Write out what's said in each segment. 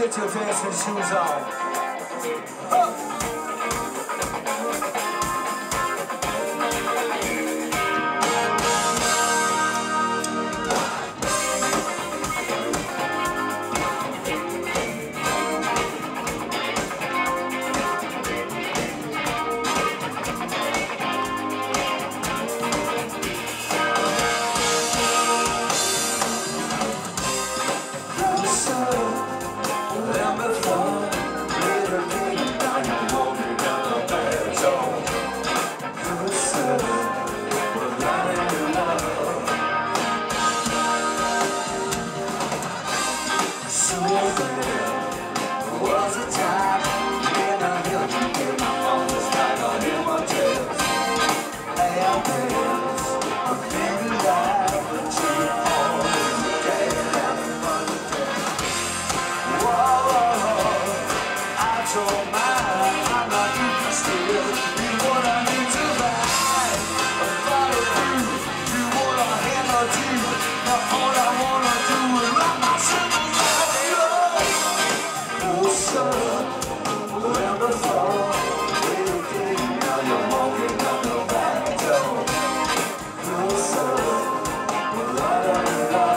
Get your dancing shoes on. Up. Was a time when I held you in my arms like a hypnotist. Hey, I'm pissed, I'm feeling alive, but you always gave having fun today. Whoa, I told mine, I'm not interested in what I need to buy. I follow you, do what I cannot do. Now all I wanna do is rock my simple life. When the fall, we'll dig, now you're walking up the back door. Closer, la-da-da-da.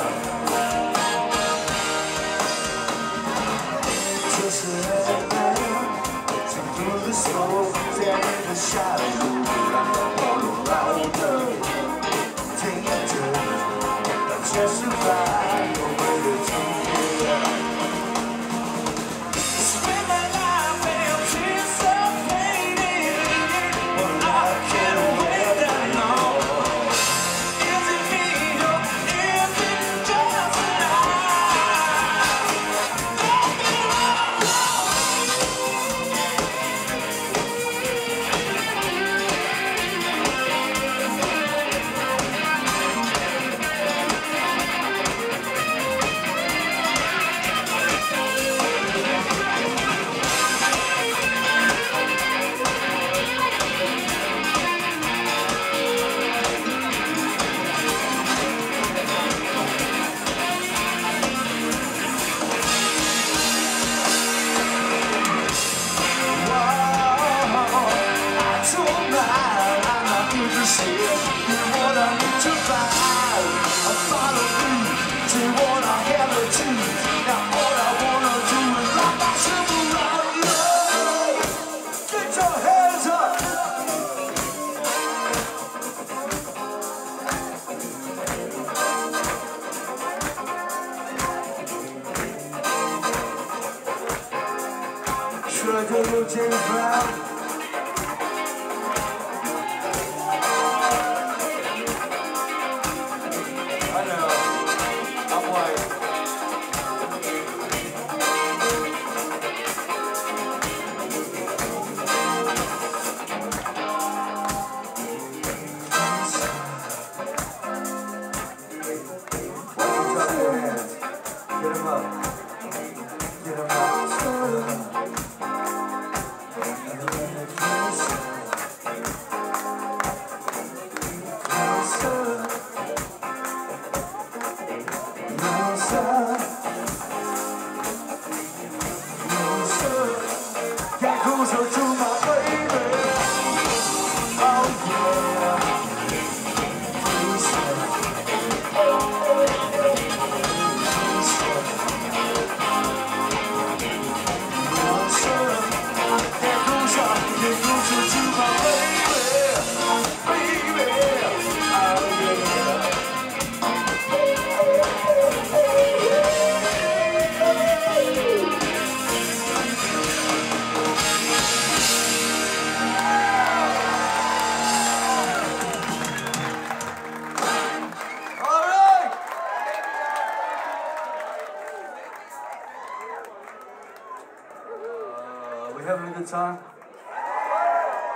Just let down, take through the smoke, stand in the shadow, like a bottle louder. Danger, justify the way to take it. Should I go to James Brown? I know, I'm white. Drop your hands. Get them up. Get them up. Get closer to my baby. Oh yeah. Get closer to my baby. Baby. Oh yeah. We having a good time?